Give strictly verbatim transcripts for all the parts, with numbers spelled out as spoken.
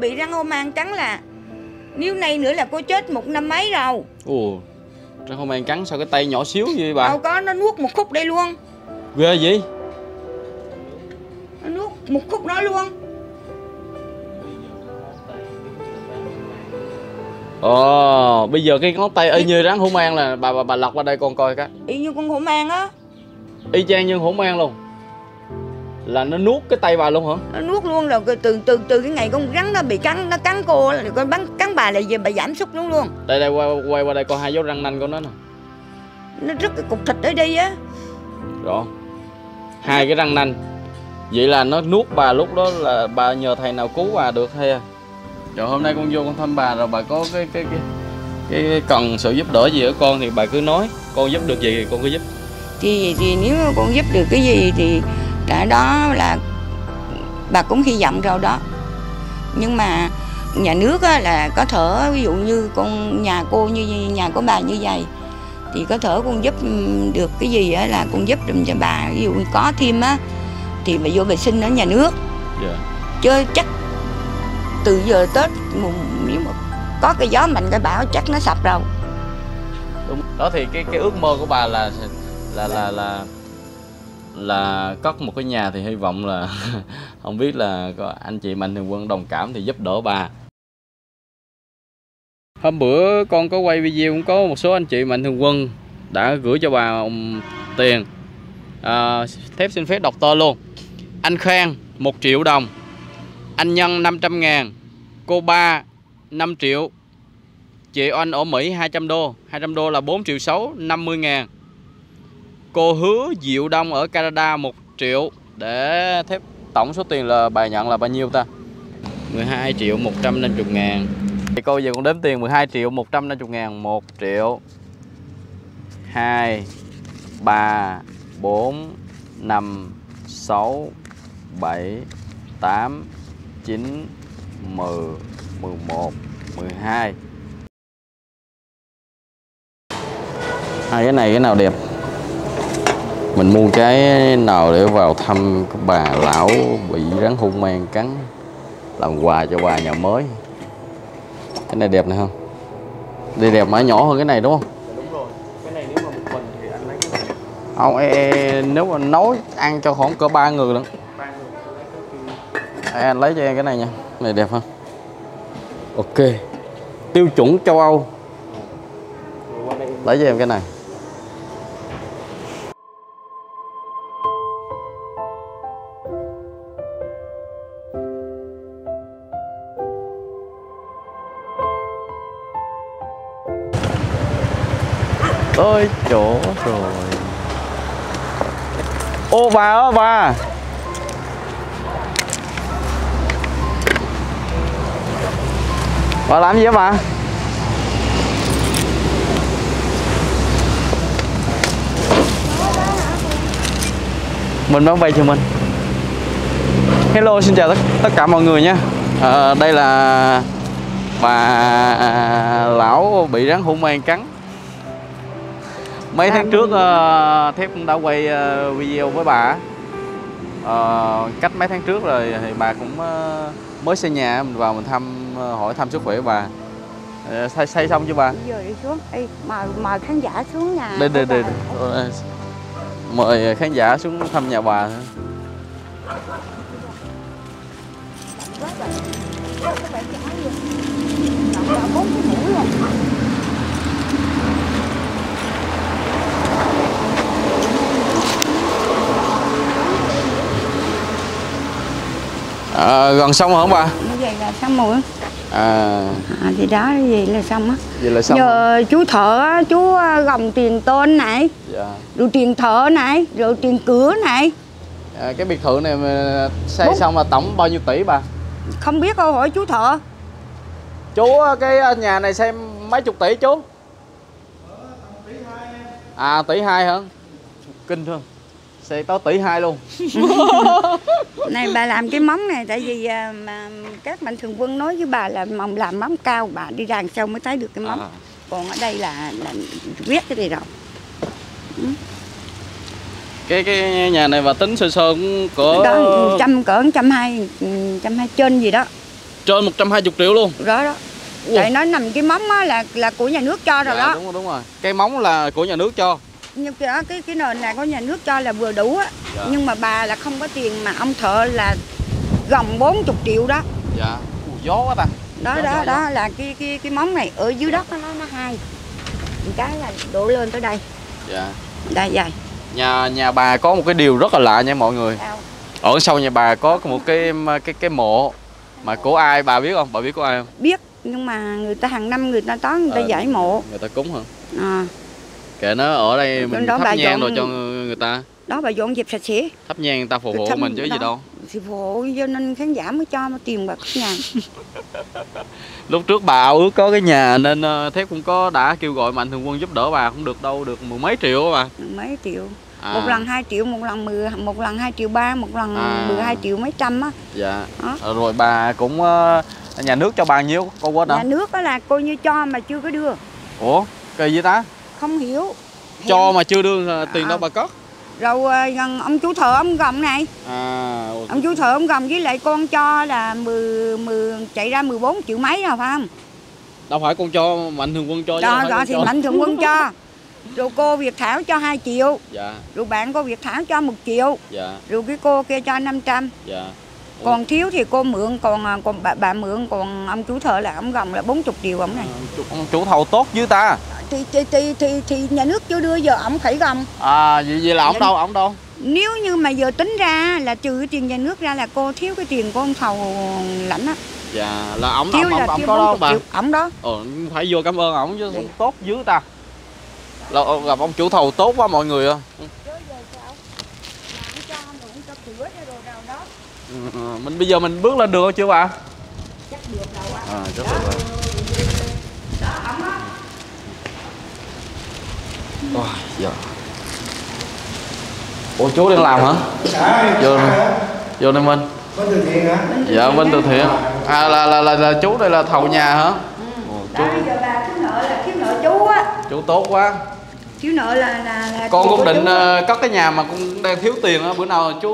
bị rắn hổ mang cắn là nếu nay nữa là cô chết một năm mấy rồi. Ồ, rắn hổ mang cắn sao cái tay nhỏ xíu vậy bà? Đâu có, nó nuốt một khúc đây luôn. Ghê gì? Nó nuốt một khúc đó luôn. Ồ, bây giờ cái ngón tay y như rắn hổ mang là bà bà bà lật qua đây con coi cái. Y như con hổ mang á. Y chang như hổ mang luôn. Là nó nuốt cái tay bà luôn hả? Nó nuốt luôn rồi từ từ từ cái ngày con rắn nó bị cắn, nó cắn cô là con bắn cắn bà lại về bà giảm sút luôn luôn. Đây đây quay quay qua đây coi hai dấu răng nanh của nó nè. Nó rứt cái cục thịt ở đây á. Rõ. Hai cái răng nanh. Vậy là nó nuốt bà lúc đó là bà nhờ thầy nào cứu bà được hay à? Rồi hôm nay con vô con thăm bà rồi bà có cái cái cái cái cần sự giúp đỡ gì ở con thì bà cứ nói, con giúp được gì thì con cứ giúp. Thì thì nếu con giúp được cái gì thì cả đó là bà cũng hy vọng rồi đó. Nhưng mà nhà nước á, là có thể ví dụ như con nhà cô như nhà của bà như vậy thì có thể con giúp được cái gì á, là con giúp được cho bà, ví dụ có thêm á thì bà vô vệ sinh ở nhà nước. Yeah. Chứ chắc từ giờ Tết nếu mà có cái gió mạnh cái bão chắc nó sập rồi. Đúng. Đó thì cái cái ước mơ của bà là là là là là cất một cái nhà thì hy vọng là không biết là có anh chị Mạnh Thường Quân đồng cảm thì giúp đỡ bà. Hôm bữa con có quay video cũng có một số anh chị Mạnh Thường Quân đã gửi cho bà tiền. À, Thép xin phép đọc tên luôn. Anh Khang một triệu đồng, anh Nhân năm trăm ngàn, cô Ba năm triệu, chị Oanh ở Mỹ hai trăm đô, hai trăm đô là bốn triệu sáu, năm mươi ngàn. Cô Hứa Diệu Đông ở Canada một triệu. Để Thép tổng số tiền là bà nhận là bao nhiêu ta? mười hai triệu một trăm năm mươi ngàn. Thì cô giờ con đếm tiền mười hai triệu một trăm năm mươi ngàn. Một triệu, hai, ba, bốn, năm, sáu, bảy, tám, chín, mười, mười một, mười hai. Hai cái này cái nào đẹp? Mình mua cái nào để vào thăm cái bà lão bị rắn hổ mang cắn, làm quà cho bà nhà mới. Cái này đẹp này không? Đây đẹp mà nhỏ hơn cái này đúng không? Đúng rồi. Cái này nếu mà một mình thì anh lấy cái này. Không, ê, ê, nếu mà nấu ăn cho khoảng cỡ ba người lận. Ba người lấy cái Ê, anh lấy cho em cái này nha. Cái này đẹp không? Ok. Tiêu chuẩn châu Âu. Lấy cho em cái này. Tới chỗ rồi. Ô bà ơi bà. Bà làm gì vậy bà? Mình bán bay cho mình. Hello, xin chào tất, tất cả mọi người nha. À, đây là bà à, lão bị rắn hổ mang cắn. Mấy tháng trước uh, Thép cũng đã quay uh, video với bà. uh, Cách mấy tháng trước rồi thì bà cũng uh, mới xây nhà, mình vào mình thăm uh, hỏi thăm sức khỏe của bà. uh, xây, xây xong chưa bà? Giờ đi xuống. Ê, mời, mời khán giả xuống nhà. Đây đây đây, đây. Mời khán giả xuống thăm nhà bà. À, gần xong rồi không bà? Như vậy là xong rồi. À, à thì đó vậy là xong á. Vậy là xong. Giờ chú thợ chú gồng tiền tôn này. Dạ. Rồi tiền thợ này, rồi tiền cửa này. À, cái biệt thự này mà xây Đúng. xong là tổng bao nhiêu tỷ bà? Không biết, câu hỏi chú thợ. Chú cái nhà này xây mấy chục tỷ chú? À tỷ hai hả? Kinh thương. Xây tới tỷ hai luôn. Này bà làm cái móng này tại vì mà các Mạnh Thường Quân nói với bà là mong làm móng cao, bà đi ra sau mới thấy được cái móng. À. Còn ở đây là, là viết cái gì rồi. Ừ. Cái cái nhà này bà tính sơ sơ cũng cỡ đó, trăm cỡ trăm hai trăm hai trên gì đó. Trên trên một trăm hai mươi triệu luôn. Đó đó. Ủa. Tại nó nằm cái móng á, là là của nhà nước cho rồi Dạ, đó. đúng rồi, đúng rồi. Cái móng là của nhà nước cho. Nhưng cái cái cái nền này có nhà nước cho là vừa đủ á. Dạ. Nhưng mà bà là không có tiền, mà ông thợ là gồng bốn mươi triệu đó. Dạ. Ủa, gió quá ta. Đó Gió, đó gió, đó gió. là cái cái cái móng này ở dưới đất nó nó hai. Một cái là đổ lên tới đây. Dạ. Đây dài. Nhà nhà bà có một cái điều rất là lạ nha mọi người. Sao? Ở sau nhà bà có một cái cái cái mộ mà của ai bà biết không? Bà biết của ai không? Biết, nhưng mà người ta hàng năm người ta tới người ta Ờ, giải mộ. Người ta cúng hả? À, Kệ nó ở đây mình đó bà thắp nhang dọn- rồi cho người ta. đó bà dọn dẹp sạch sẽ. Thắp nhang người ta phù hộ Thắp- mình chứ đó. gì đâu. Thì phù hộ cho nên khán giả mới cho mà tiền bạc nhà. Lúc trước bà ao ước có cái nhà nên uh, Thép cũng có đã kêu gọi mạnh thường quân giúp đỡ bà, cũng được đâu, được mười mấy triệu á bà. Mấy triệu. À. Một lần hai triệu, một lần mười, một lần hai triệu ba, một lần À. mười hai triệu mấy trăm á. Dạ. Đó. Ờ, rồi bà cũng uh, nhà nước cho bà nhiêu con quên Nhà hả? nước đó là coi như cho mà chưa có đưa. Ủa kỳ gì ta? Không hiểu. Cho Hèn. mà chưa đưa uh, tiền À. đâu bà cất. Rồi à, gần ông chủ thợ ông gồng này. À. Ông chủ thợ ông gồng với lại con cho là mười, mười chạy ra mười bốn triệu mấy rồi phải không? Đâu phải con cho mạnh thường quân cho chứ đâu Đó, phải đó con thì cho. mạnh thường quân cho. Rồi cô Việt Thảo cho hai triệu. Dạ. Rồi bạn cô Việt Thảo cho một triệu. Dạ. Rồi cái cô kia cho năm trăm. Dạ. Còn thiếu thì cô mượn, còn à, còn bà, bà mượn, còn ông chủ thợ là ông gồng là bốn mươi triệu ông này. Ông chủ thầu tốt với ta. Thì thì thì thì, thì nhà nước chưa đưa, giờ ông phải gồng. À vậy, vậy là ông Dạ. đâu, ông đâu? Nếu như mà giờ tính ra là trừ cái tiền nhà nước ra là cô thiếu cái tiền của ông thầu lãnh á. Dạ là ông Thiếu ông, là ông, ông thiếu có đó bốn không bà? mươi triệu. Ông đó. Ờ phải vô cảm ơn ổng chứ Dạ. tốt dữ ta. Là gặp ông chủ thầu tốt quá mọi người ơi. Ừ, mình bây giờ mình bước lên được chưa bà? Chắc được đâu á. À, chắc được rồi. Đó, ổng á. Ôi, dạ. Ủa chú đang làm hả? Vô vô đây Minh. Bên từ thiện hả? Dạ bên từ thiện. À là là là, là chú đây là thầu nhà hả? Ừ. Ồ, Đó chú bây giờ bà thiếu nợ là thiếu nợ chú á. chú tốt quá. Thiếu nợ là là, là Con tiền cũng của định chú á. uh, cất cái nhà mà cũng đang thiếu tiền á, bữa nào chú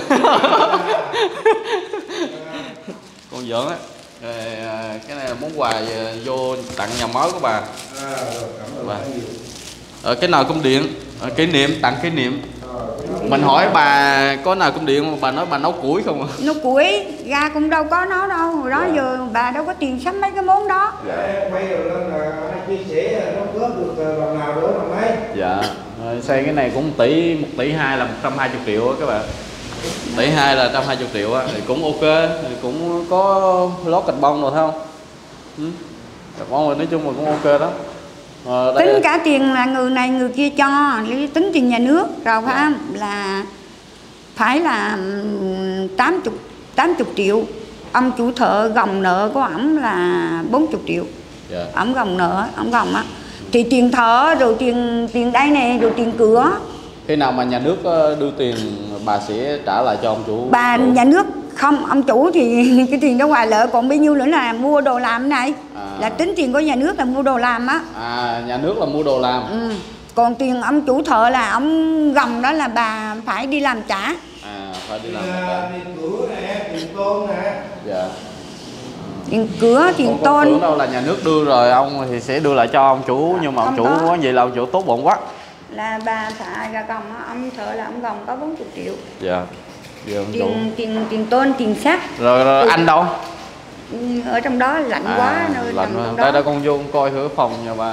con giỡn á. Rồi, à, cái này là món quà à, vô tặng nhà mới của bà. À, rồi, cảm ơn Bà. bà nhiều. Ở cái nào cung điện, ở kỷ niệm, tặng kỷ niệm. Rồi, Mình hỏi bà có nào cung điện mà bà nói bà nấu củi không à? Nó củi, ga cũng đâu có nó đâu. Hồi đó giờ bà đâu có tiền sắm mấy cái món đó. Dạ. Quay rồi lên là anh chia sẻ nó cướp được lần nào nữa lần đấy. Dạ. Rồi, xây cái này cũng một tỷ, một tỷ hai là một trăm hai mươi triệu á các bạn. Tỷ hai là một trăm hai mươi triệu á, thì cũng ok, thì cũng có lót gạch bông rồi thấy không? Ừ. Gạch bông rồi nói chung là cũng ok đó. Ờ, đây Tính là- cả tiền là người này người kia cho, lấy tính tiền nhà nước rồi phải không? Là phải là ừm, tám mươi tám mươi triệu. Ông chủ thợ gồng nợ của ổng là bốn mươi triệu. Dạ. Ổng gồng nợ, ổng gồng á. Thì tiền thợ rồi tiền tiền đây này rồi tiền cửa. Khi nào mà nhà nước ờ, đưa tiền bà sẽ trả lại cho ông chủ? Bà chủ. nhà nước không, ông chủ thì cái tiền đó hoài lợi, còn bao nhiêu nữa là mua đồ làm này. À. Là tính tiền của nhà nước là mua đồ làm á. À nhà nước là mua đồ làm. Ừ. Còn tiền ông chủ thợ là ông gồng đó là bà phải đi làm trả. À phải đi Tiền, làm à, cả. tiền cửa nè, tiền tôn nè. Dạ. Tiền cửa, tiền Con, con tôn. tưởng đâu là nhà nước đưa rồi ông thì sẽ đưa lại cho ông chủ, nhưng mà ông chủ Không có. có vậy là ông chủ tốt bụng quá. Là bà thà gà gồng á, ông thợ là ông gồng có bốn mươi triệu. Dạ. Dạ ông chủ. Tiền tiền tiền tôn, tiền sắt. Rồi, rồi anh đâu? Ừ, ở trong đó lạnh quá nơi lạnh nằm quá. trong Đây đó. đây con vô con coi thử phòng nhà bà.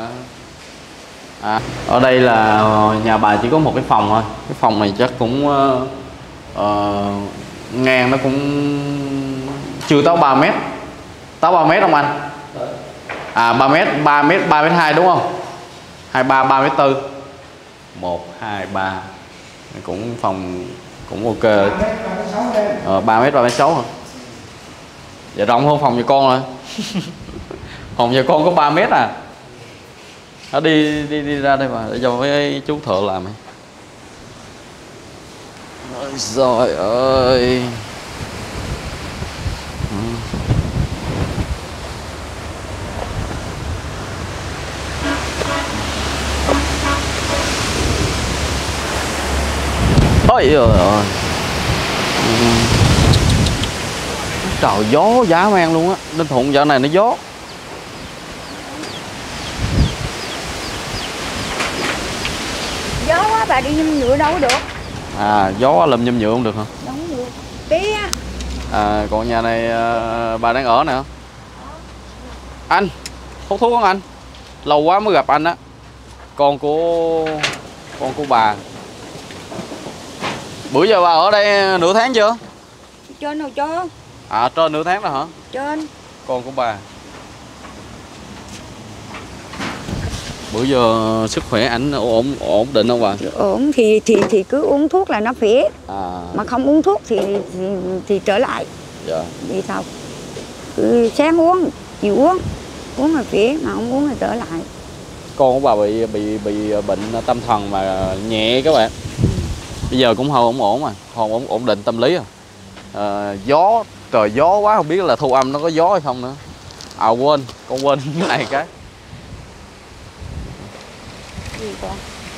À, ở đây là nhà bà chỉ có một cái phòng thôi. Cái phòng này chắc cũng uh, uh, ngang nó cũng chưa tới ba mét. Tới ba mét không anh? À ba mét, ba mét, ba mét hai đúng không? hai ba, ba mét tư. một, hai, ba. Cũng phòng cũng ok. ba mét, ba mét sáu em. Ờ, ba mét, ba mét sáu hả? Dạ rộng hơn phòng nhà con rồi. Phòng nhà con có ba mét à. Nó đi đi đi ra đây mà để cho mấy chú thợ làm ấy. Ôi trời ơi. Ừ. Ôi trời ơi. Trời, gió giá man luôn á, Ninh Thuận dạo này nó gió. Gió quá bà đi nhâm nhựa đâu có được. À, gió lùm nhâm nhựa không được hả? Đâu có được. Tí á. À, còn nhà này à, bà đang ở nè. Anh, hút thuốc không anh? Lâu quá mới gặp anh á. Con của con của bà. Bữa giờ bà ở đây nửa tháng chưa? Trên đâu cho. À, trên nửa tháng rồi hả? Trên. Con của bà. Bữa giờ sức khỏe ảnh ổn ổn định không bà? Ổn thì thì thì cứ uống thuốc là nó phế. À. Mà không uống thuốc thì thì, thì trở lại. Dạ. Vì sao? Cứ sáng uống, chiều uống, uống là phế, mà không uống là trở lại. Con của bà bị bị bị bệnh tâm thần mà nhẹ các bạn. Bây giờ cũng không ổn mà, không ổn ổn định tâm lý à. À, gió trời gió quá không biết là thu âm nó có gió hay không nữa. À quên, con quên cái này cái. Gì con?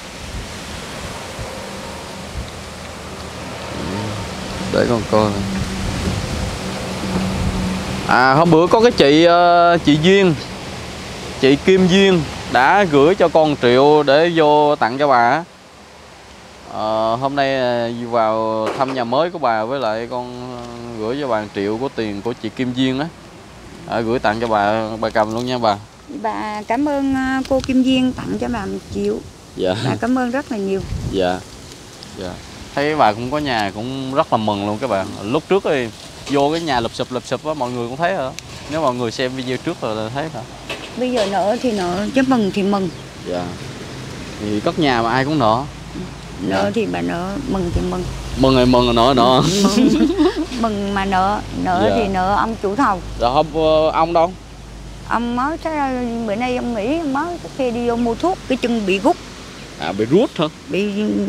Để con coi. À, hôm bữa có cái chị chị Duyên, chị Kim Duyên đã gửi cho con triệu để vô tặng cho bà. À, hôm nay vào thăm nhà mới của bà, với lại con gửi cho bà một triệu của tiền của chị Kim Duyên á. À, gửi tặng cho bà, bà cầm luôn nha bà. Bà cảm ơn cô Kim Duyên tặng cho bà một triệu. Dạ. Bà cảm ơn rất là nhiều. Dạ. Dạ. Thấy bà cũng có nhà cũng rất là mừng luôn các bạn. Lúc trước thì vô cái nhà lụp xụp lụp xụp á, mọi người cũng thấy rồi. Nếu mọi người xem video trước rồi là thấy rồi. Bây giờ nợ thì nợ, chứ mừng thì mừng. Dạ. Thì cất nhà mà ai cũng nợ. Nợ Dạ. thì bà nợ, mừng thì mừng. Mừng thì mừng, nợ nợ. Mừng, mừng mà nợ, nợ Dạ. thì nợ ông chủ thầu. Rồi hôm ông đâu? Ông mới bữa nay ông nghỉ, ông mới khi đi vô mua thuốc, cái chân bị rút. À, bị rút hả? Bị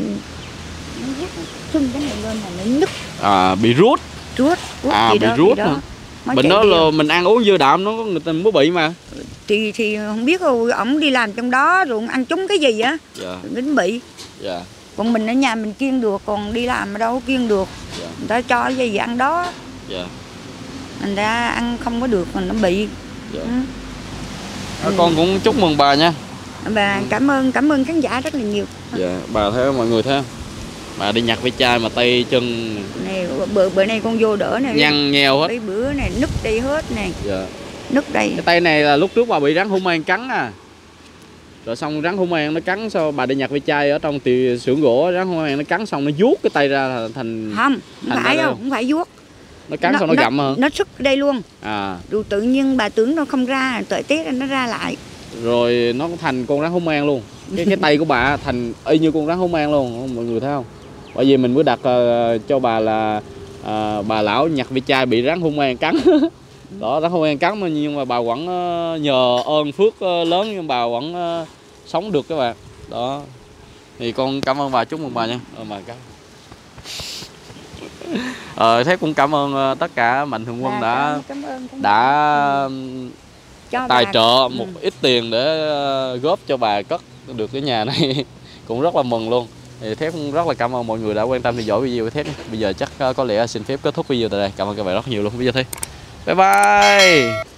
nó rút chân cái này lên là nó nứt. À, bị rút. Rút, rút À, gì bị đó, rút gì hả? đó. Mới Bệnh chạy đó đi là rồi. mình ăn uống dưa đạm nó có người ta mới bị mà. Thì thì không biết rồi, ổng đi làm trong đó rồi ăn trúng cái gì á, Dạ. đến bị. Dạ. Còn mình ở nhà mình kiêng được, còn đi làm mà đâu có kiêng được. Dạ. Người ta cho cái gì ăn đó, Dạ. mình ra ăn không có được mà nó bị. Dạ. Ừ. À, con cũng chúc mừng bà nha. Bà cảm ơn cảm ơn khán giả rất là nhiều. Dạ, bà thấy mọi người thấy không? Bà đi nhặt ve chai mà tay chân Này bữa bữa nay con vô đỡ này. nhăn nheo hết. Cái bữa này nứt đi hết nè. Dạ. Nứt đây. Cái tay này là lúc trước bà bị rắn hổ mang cắn à. Rồi xong rắn hổ mang nó cắn, sau bà đi nhặt ve chai ở trong tiệm xưởng gỗ, rắn hổ mang nó cắn xong nó vuốt cái tay ra thành Không, không thành phải ra đâu, đâu. không phải vuốt. Nó cắn xong nó gặm hả? Nó sức đây luôn. À. Rồi tự nhiên bà tưởng nó không ra, tới Tết nó ra lại. Rồi nó thành con rắn hổ mang luôn. Cái cái tay của bà thành y như con rắn hổ mang luôn, mọi người thấy không? Bởi vì mình mới đặt uh, cho bà là uh, bà lão nhặt ve chai bị rắn hổ mang cắn. Đó, rắn hổ mang cắn mà nhưng mà bà vẫn uh, nhờ ơn phước uh, lớn nhưng bà vẫn uh, sống được các bạn. Đó. Thì con cảm ơn bà, chúc mừng bà nha. Ờ bà cảm. Ờ thế cũng cảm ơn uh, tất cả mạnh thường quân Bà đã cảm ơn, cảm đã ơn. Cho tài bà- trợ một ừ. ít tiền để uh, góp cho bà cất được cái nhà này. Cũng rất là mừng luôn. Thì Thép cũng rất là cảm ơn mọi người đã quan tâm theo dõi video của Thép. Bây giờ chắc uh, có lẽ xin phép kết thúc video tại đây. Cảm ơn các bạn rất nhiều luôn. Bây giờ thôi. Bye bye.